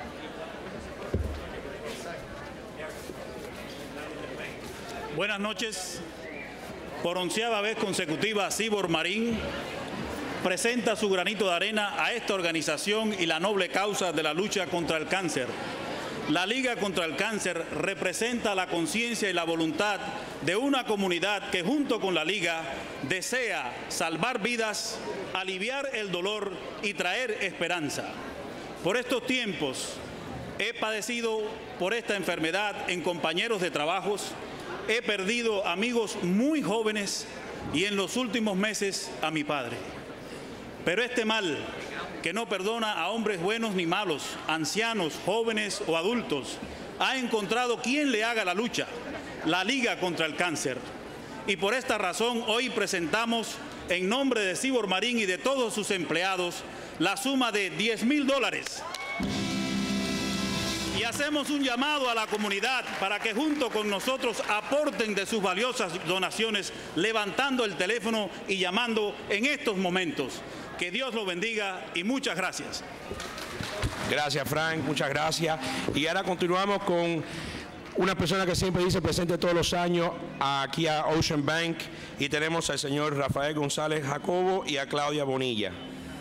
Buenas noches. Por onceava vez consecutiva, Seaboard Marine presenta su granito de arena a esta organización y la noble causa de la lucha contra el cáncer. La Liga contra el Cáncer representa la conciencia y la voluntad de una comunidad que junto con la Liga desea salvar vidas, aliviar el dolor y traer esperanza. Por estos tiempos he padecido por esta enfermedad en compañeros de trabajos, he perdido amigos muy jóvenes y en los últimos meses a mi padre. Pero este mal, que no perdona a hombres buenos ni malos, ancianos, jóvenes o adultos, ha encontrado quien le haga la lucha, la Liga contra el Cáncer. Y por esta razón hoy presentamos, en nombre de Seaboard Marine y de todos sus empleados, la suma de diez mil dólares. Y hacemos un llamado a la comunidad para que junto con nosotros aporten de sus valiosas donaciones, levantando el teléfono y llamando en estos momentos. Que Dios lo bendiga y muchas gracias. Gracias, Frank, muchas gracias. Y ahora continuamos con una persona que siempre dice presente todos los años aquí a Ocean Bank, y tenemos al señor Rafael González Jacobo y a Claudia Bonilla.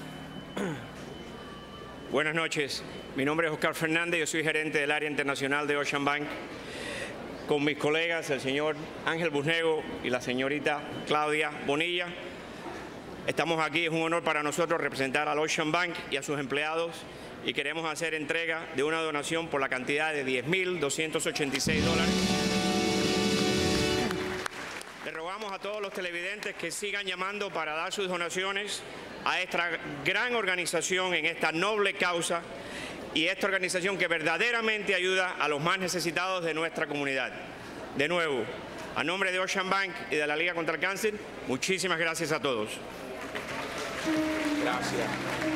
Buenas noches, mi nombre es Oscar Fernández, yo soy gerente del área internacional de Ocean Bank. Con mis colegas, el señor Ángel Busnego y la señorita Claudia Bonilla, estamos aquí, es un honor para nosotros representar al Ocean Bank y a sus empleados y queremos hacer entrega de una donación por la cantidad de diez mil doscientos ochenta y seis dólares. Le rogamos a todos los televidentes que sigan llamando para dar sus donaciones a esta gran organización en esta noble causa y esta organización que verdaderamente ayuda a los más necesitados de nuestra comunidad. De nuevo, a nombre de Ocean Bank y de la Liga contra el Cáncer, muchísimas gracias a todos. Gracias.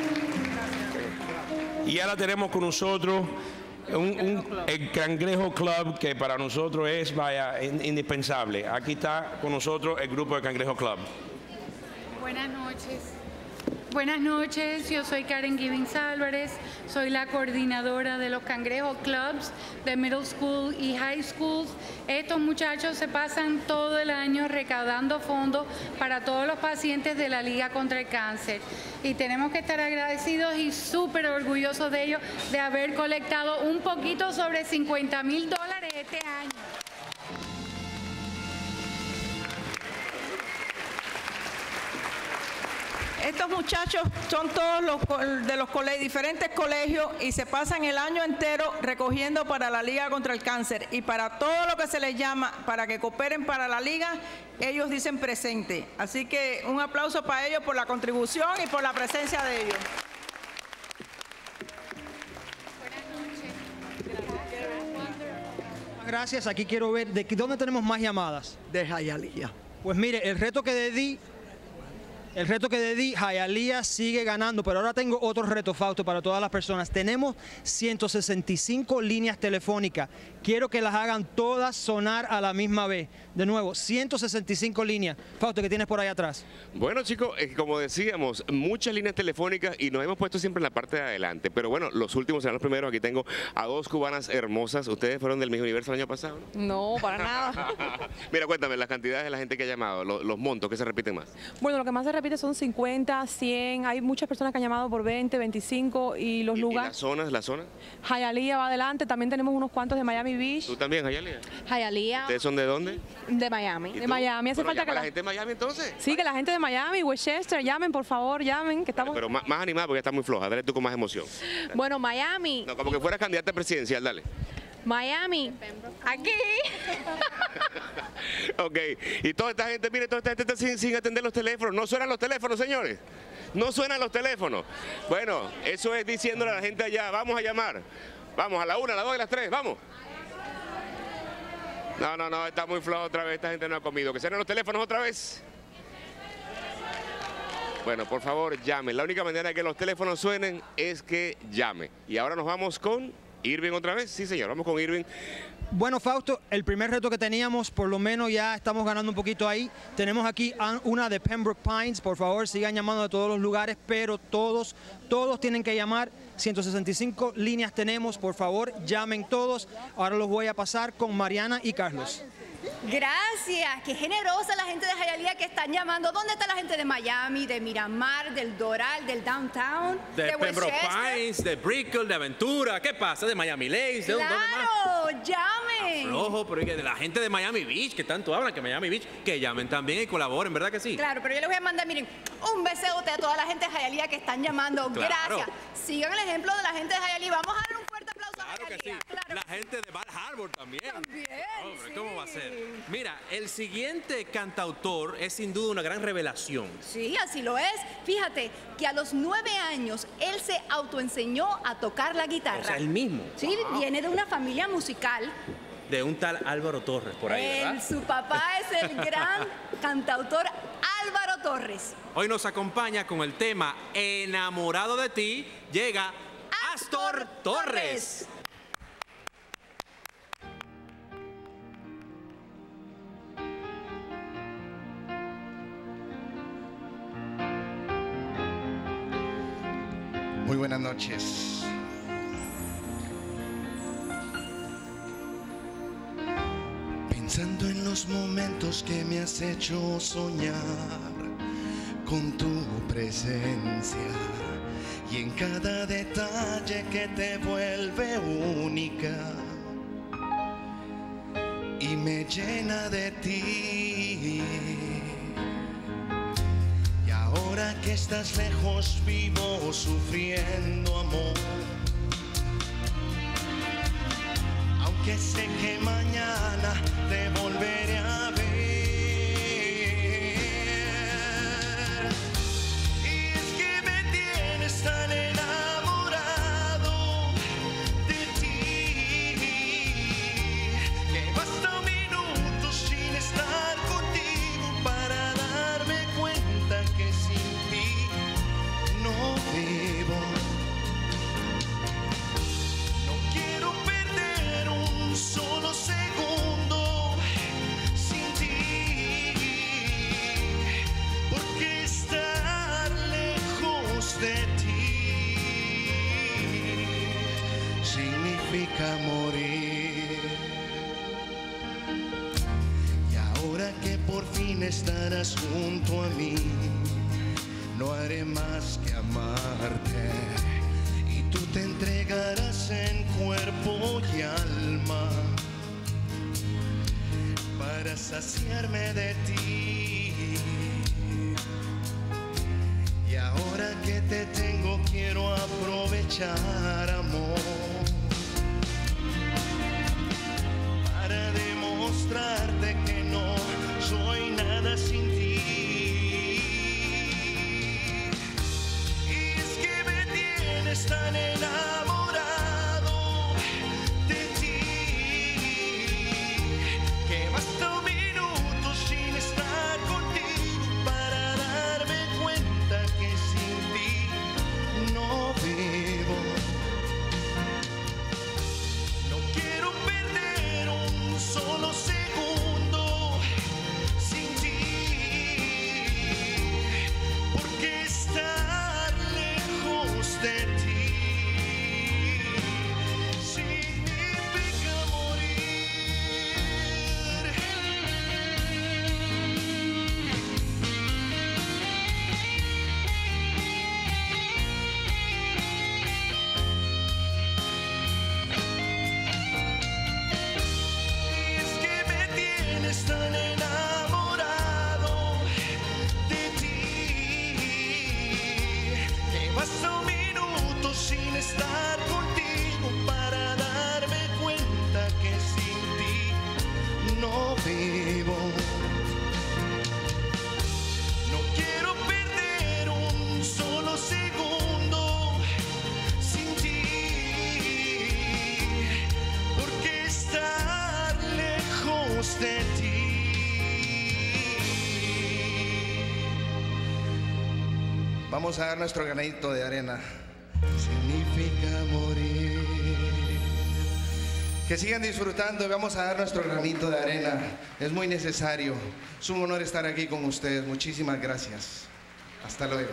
Y ahora tenemos con nosotros un, un, el Cangrejo Club, que para nosotros es vaya, indispensable. Aquí está con nosotros el grupo de Cangrejo Club. Buenas noches. Buenas noches, yo soy Karen Gibbons Álvarez, soy la coordinadora de los Cangrejo Clubs de Middle School y High Schools. Estos muchachos se pasan todo el año recaudando fondos para todos los pacientes de la Liga contra el Cáncer. Y tenemos que estar agradecidos y súper orgullosos de ellos de haber colectado un poquito sobre cincuenta mil dólares este año. Estos muchachos son todos los co- de los cole- diferentes colegios y se pasan el año entero recogiendo para la Liga contra el Cáncer. Y para todo lo que se les llama, para que cooperen para la Liga, ellos dicen presente. Así que un aplauso para ellos por la contribución y por la presencia de ellos. Gracias, aquí quiero ver, ¿de qué- dónde tenemos más llamadas? De Hialeah. Pues mire, el reto que di, el reto que di, Hialeah sigue ganando, pero ahora tengo otro reto, Fausto, para todas las personas. Tenemos ciento sesenta y cinco líneas telefónicas. Quiero que las hagan todas sonar a la misma vez. De nuevo, ciento sesenta y cinco líneas. Fausto, ¿qué tienes por ahí atrás? Bueno, chicos, eh, como decíamos, muchas líneas telefónicas y nos hemos puesto siempre en la parte de adelante. Pero bueno, los últimos serán los primeros. Aquí tengo a dos cubanas hermosas. ¿Ustedes fueron del Miss Universo el año pasado? No, para nada. Mira, cuéntame las cantidades de la gente que ha llamado, lo- los montos que se repiten más. Bueno, lo que más se repite son cincuenta, cien. Hay muchas personas que han llamado por veinte, veinticinco y los ¿Y las lugares. zonas, las zonas? Hialeah va adelante. También tenemos unos cuantos de Miami Beach. ¿Tú también, Hialeah? Hialeah. ¿Ustedes son de dónde? De Miami. ¿Y De tú? Miami. Hace Bueno, falta llama que a la la gente de Miami entonces. Sí, que la gente de Miami, Westchester, llamen, por favor, llamen, que estamos. Pero más, más animada porque está muy floja. Dale tú con más emoción. Bueno, Miami. No, como que fueras candidata presidencial, dale. Miami. Aquí. Ok, y toda esta gente, mire, toda esta gente está sin, sin atender los teléfonos. No suenan los teléfonos, señores. No suenan los teléfonos. Bueno, eso es diciéndole a la gente allá, vamos a llamar. Vamos, a la una, a las dos y a las tres, vamos. No, no, no, está muy flojo otra vez, esta gente no ha comido. Que suenen los teléfonos otra vez. Bueno, por favor, llamen. La única manera de que los teléfonos suenen es que llame. Y ahora nos vamos con Irving otra vez. Sí, señor, vamos con Irving. Bueno, Fausto, el primer reto que teníamos, por lo menos ya estamos ganando un poquito ahí. Tenemos aquí a- una de Pembroke Pines. Por favor, sigan llamando de todos los lugares, pero todos, todos tienen que llamar. ciento sesenta y cinco líneas tenemos. Por favor, llamen todos. Ahora los voy a pasar con Mariana y Carlos. Gracias, qué generosa la gente de Hialeah que están llamando. ¿Dónde está la gente de Miami, de Miramar, del Doral, del Downtown, De, Pembroke Westchester? Pines, de Brickell, de Aventura. ¿Qué pasa? De Miami Lakes, ¿de dónde más? ¡Claro! ¡Llamen! Rojo, pero es que de la gente de Miami Beach, que tanto hablan que Miami Beach, que llamen también y colaboren, ¿verdad que sí? Claro, pero yo les voy a mandar, miren, un besote a toda la gente de Hialeah que están llamando. Claro. Gracias. Sigan el ejemplo de la gente de Hialeah. Vamos a darle un fuerte aplauso Claro a que sí. Hialeah. Claro. La gente de Bar Harbor también. También, Hombre, ¿cómo va a ser? Mira, el siguiente cantautor es sin duda una gran revelación. Sí, así lo es. Fíjate que a los nueve años él se autoenseñó a tocar la guitarra. O sea, el mismo. Sí, viene de una familia musical. De un tal Álvaro Torres, por ahí, Él, ¿verdad? su papá es el gran cantautor Álvaro Torres. Hoy nos acompaña con el tema Enamorado de ti, llega Astor Torres. Muy buenas noches. Pensando en los momentos que me has hecho soñar con tu presencia y en cada detalle que te vuelve única y me llena de ti. Y ahora que estás lejos vivo sufriendo amor que sé que mañana te volveré a ver. Y es que me tienes tan enamorado de ti, que basta un minuto sin estar contigo para darme cuenta que sin ti no vivo. No quiero perder un solo segundo sin ti, porque estar lejos de ti significa morir. Y ahora que por fin estarás junto a mí, no haré más que amarte, y tú te entregarás en cuerpo y alma para saciarme de ti. Y ahora que te tengo quiero aprovechar, amor, para demostrarte que no soy nada sin ti. Tan enamorado de ti, que basta un minuto sin estar contigo para darme cuenta que sin ti no vivo. No quiero perder un solo segundo sin ti, porque estar lejos de ti tan enamorado de ti, que basta un minuto sin estar contigo para darme cuenta que sin ti no vivo. No quiero perder un solo segundo sin ti, porque estar lejos de ti vamos a dar nuestro granito de arena. Significa morir. Que sigan disfrutando y vamos a dar nuestro granito de arena. Es muy necesario. Es un honor estar aquí con ustedes. Muchísimas gracias. Hasta luego.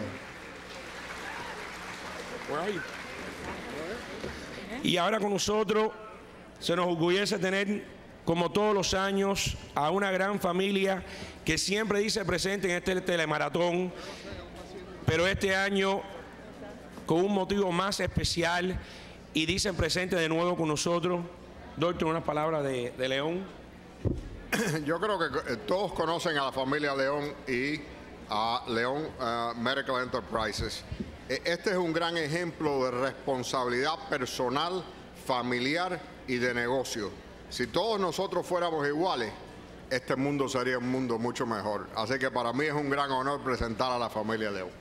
Y ahora con nosotros se nos orgullece tener, como todos los años, a una gran familia que siempre dice presente en este telemaratón, pero este año con un motivo más especial, y dicen presente de nuevo con nosotros. Doctor, unas palabras de, de León. Yo creo que eh, todos conocen a la familia León y a León uh, Medical Enterprises. Eh, Este es un gran ejemplo de responsabilidad personal, familiar y de negocio. Si todos nosotros fuéramos iguales, este mundo sería un mundo mucho mejor. Así que para mí es un gran honor presentar a la familia León.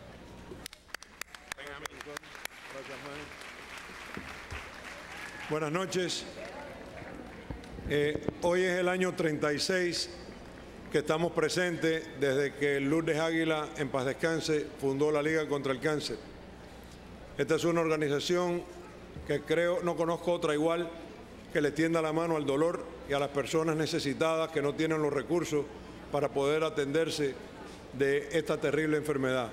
Buenas noches. Eh, hoy es el año treinta y seis que estamos presentes desde que Lourdes Águila, en paz descanse, fundó la Liga contra el Cáncer. Esta es una organización que creo, no conozco otra igual, que le tienda la mano al dolor y a las personas necesitadas que no tienen los recursos para poder atenderse de esta terrible enfermedad.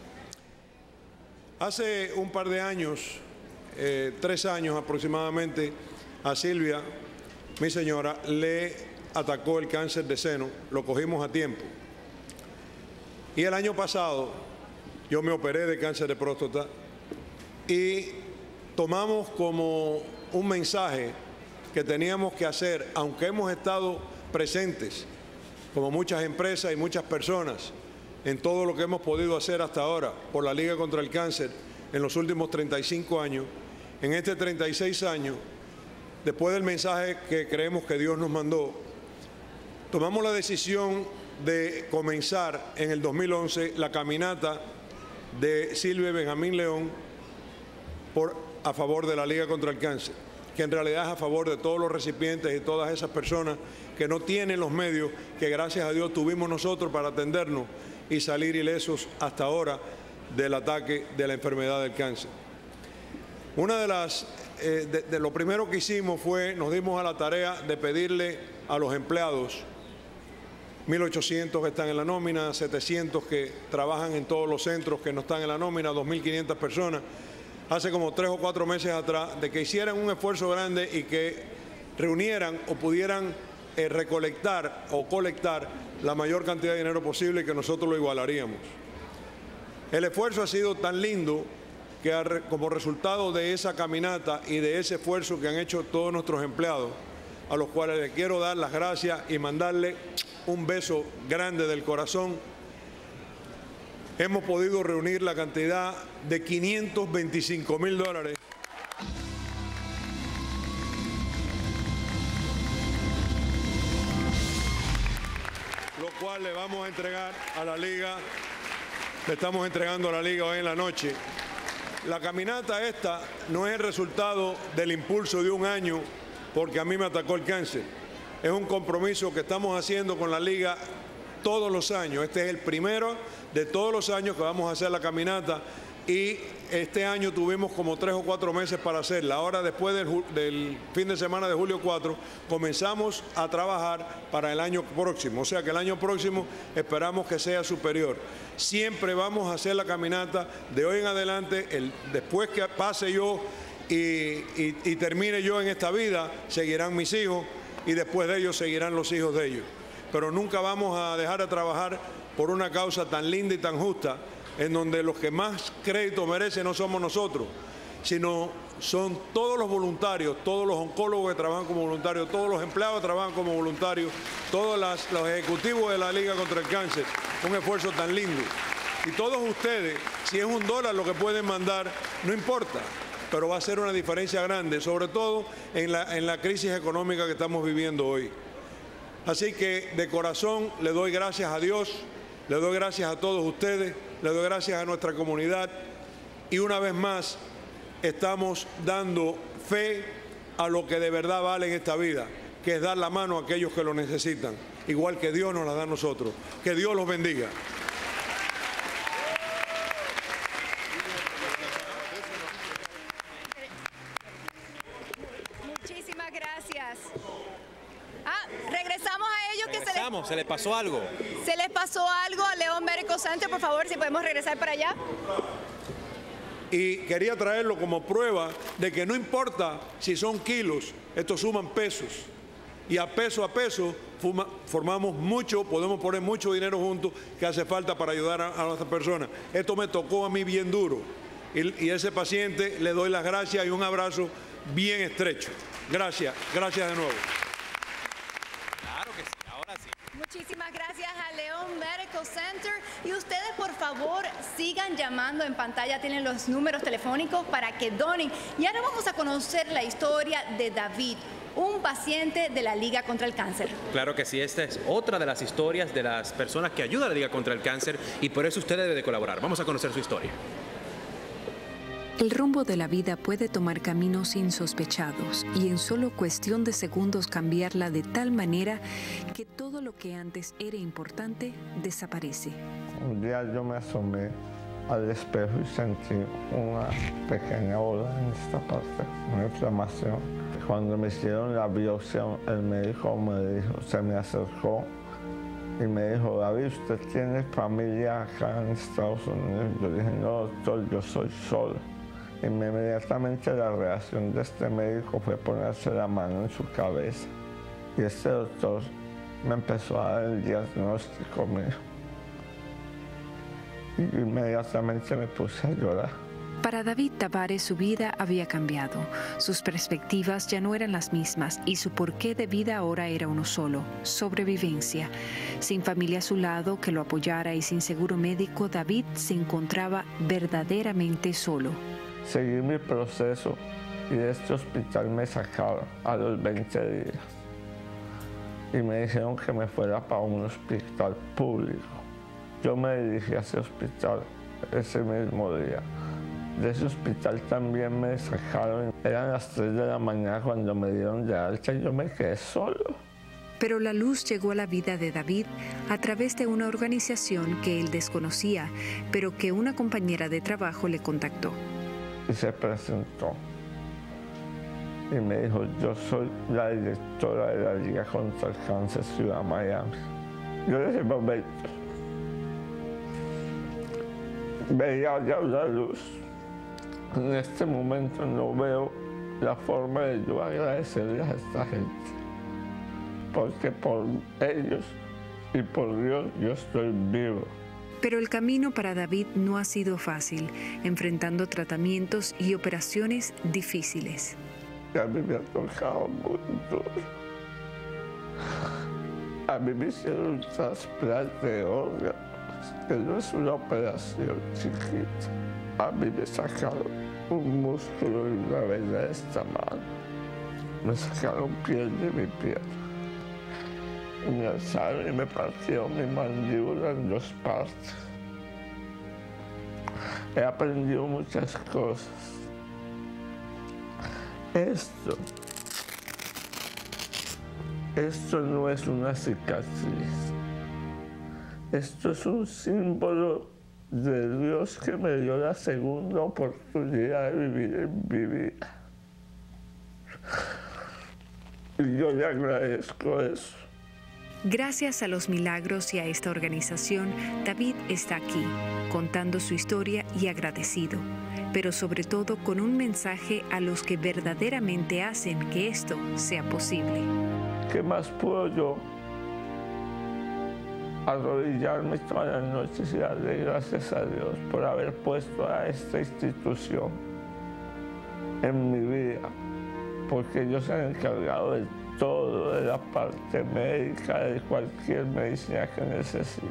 Hace un par de años, eh, tres años aproximadamente, a Silvia, mi señora, le atacó el cáncer de seno, lo cogimos a tiempo. Y el año pasado yo me operé de cáncer de próstata y tomamos como un mensaje que teníamos que hacer, aunque hemos estado presentes, como muchas empresas y muchas personas, en todo lo que hemos podido hacer hasta ahora por la Liga contra el Cáncer en los últimos treinta y cinco años, en este treinta y seis años, después del mensaje que creemos que Dios nos mandó, tomamos la decisión de comenzar en el dos mil once la caminata de Silvia y Benjamín León por, a favor de la Liga contra el Cáncer, que en realidad es a favor de todos los recipientes y todas esas personas que no tienen los medios que gracias a Dios tuvimos nosotros para atendernos y salir ilesos hasta ahora del ataque de la enfermedad del cáncer. Una de las, eh, de, de lo primero que hicimos fue, nos dimos a la tarea de pedirle a los empleados, mil ochocientos que están en la nómina, setecientos que trabajan en todos los centros que no están en la nómina, dos mil quinientas personas, hace como tres o cuatro meses atrás, de que hicieran un esfuerzo grande y que reunieran o pudieran eh, recolectar o colectar la mayor cantidad de dinero posible y que nosotros lo igualaríamos. El esfuerzo ha sido tan lindo que como resultado de esa caminata y de ese esfuerzo que han hecho todos nuestros empleados, a los cuales les quiero dar las gracias y mandarle un beso grande del corazón, hemos podido reunir la cantidad de quinientos veinticinco mil dólares. Lo cual le vamos a entregar a la Liga, le estamos entregando a la Liga hoy en la noche. La caminata esta no es el resultado del impulso de un año porque a mí me atacó el cáncer. Es un compromiso que estamos haciendo con la Liga todos los años. Este es el primero de todos los años que vamos a hacer la caminata y este año tuvimos como tres o cuatro meses para hacerla. Ahora, después del, del fin de semana de julio cuatro, comenzamos a trabajar para el año próximo. O sea que el año próximo esperamos que sea superior. Siempre vamos a hacer la caminata de hoy en adelante. El, después que pase yo y, y, y termine yo en esta vida, seguirán mis hijos y después de ellos seguirán los hijos de ellos. Pero nunca vamos a dejar de trabajar por una causa tan linda y tan justa, en donde los que más crédito merecen no somos nosotros, sino son todos los voluntarios, todos los oncólogos que trabajan como voluntarios, todos los empleados que trabajan como voluntarios, todos las, los ejecutivos de la Liga contra el Cáncer. Un esfuerzo tan lindo. Y todos ustedes, si es un dólar lo que pueden mandar, no importa, pero va a ser una diferencia grande, sobre todo en la, en la crisis económica que estamos viviendo hoy. Así que de corazón le doy gracias a Dios, le doy gracias a todos ustedes, le doy gracias a nuestra comunidad y una vez más estamos dando fe a lo que de verdad vale en esta vida, que es dar la mano a aquellos que lo necesitan, igual que Dios nos la da a nosotros. Que Dios los bendiga. Muchísimas gracias. Ah, regresamos a ellos que se les, se les pasó algo. se les pasó algo a León Medical Center, por favor, si podemos regresar para allá. Y quería traerlo como prueba de que no importa si son kilos, estos suman pesos. Y a peso a peso fuma, formamos mucho, podemos poner mucho dinero juntos que hace falta para ayudar a, a nuestras personas. Esto me tocó a mí bien duro. Y, y a ese paciente le doy las gracias y un abrazo bien estrecho. Gracias, gracias de nuevo. Muchísimas gracias a León Medical Center y ustedes por favor sigan llamando, en pantalla tienen los números telefónicos para que donen. Y ahora vamos a conocer la historia de David, un paciente de la Liga contra el Cáncer. Claro que sí, esta es otra de las historias de las personas que ayudan a la Liga contra el Cáncer y por eso usted debe de colaborar. Vamos a conocer su historia. El rumbo de la vida puede tomar caminos insospechados y en solo cuestión de segundos cambiarla de tal manera que todo lo que antes era importante desaparece. Un día yo me asomé al espejo y sentí una pequeña bola en esta parte, una inflamación. Cuando me hicieron la biopsia, el médico me dijo, se me acercó y me dijo, David, ¿usted tiene familia acá en Estados Unidos? Yo dije, no, doctor, yo soy solo. Inmediatamente la reacción de este médico fue ponerse la mano en su cabeza y este doctor me empezó a dar el diagnóstico mío y inmediatamente me puse a llorar. Para David Tavares su vida había cambiado, sus perspectivas ya no eran las mismas y su porqué de vida ahora era uno solo, sobrevivencia. Sin familia a su lado que lo apoyara y sin seguro médico, David se encontraba verdaderamente solo. Seguir mi proceso y de este hospital me sacaron a los veinte días. Y me dijeron que me fuera para un hospital público. Yo me dirigí a ese hospital ese mismo día. De ese hospital también me sacaron. Eran las tres de la mañana cuando me dieron de alta y yo me quedé solo. Pero la luz llegó a la vida de David a través de una organización que él desconocía, pero que una compañera de trabajo le contactó. Y se presentó. Y me dijo, yo soy la directora de la Liga contra el Cáncer Ciudad Miami. Yo en ese momento veía ya la luz. En este momento no veo la forma de yo agradecerles a esta gente. Porque por ellos y por Dios yo estoy vivo. Pero el camino para David no ha sido fácil, enfrentando tratamientos y operaciones difíciles. A mí me ha tocado muy duro. A mí me hicieron un trasplante de órganos, que no es una operación chiquita. A mí me sacaron un músculo y una vena de esta mano. Me sacaron piel de mi piel. Y me alzaron y me partieron mi mandíbula en dos partes. He aprendido muchas cosas. Esto, esto no es una cicatriz. Esto es un símbolo de Dios que me dio la segunda oportunidad de vivir en mi vida. Y yo le agradezco eso. Gracias a los milagros y a esta organización, David está aquí, contando su historia y agradecido, pero sobre todo con un mensaje a los que verdaderamente hacen que esto sea posible. ¿Qué más puedo yo? Arrodillarme todas las noches y darle gracias a Dios por haber puesto a esta institución en mi vida, porque ellos se han encargado de todo, de la parte médica, de cualquier medicina que necesite.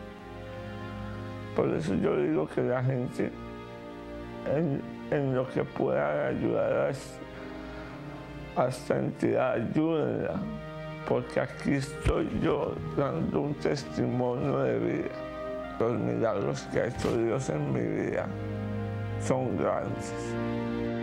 Por eso yo digo que la gente, en, en lo que puedan ayudar a, a esta entidad, ayúdenla, porque aquí estoy yo dando un testimonio de vida. Los milagros que ha hecho Dios en mi vida son grandes.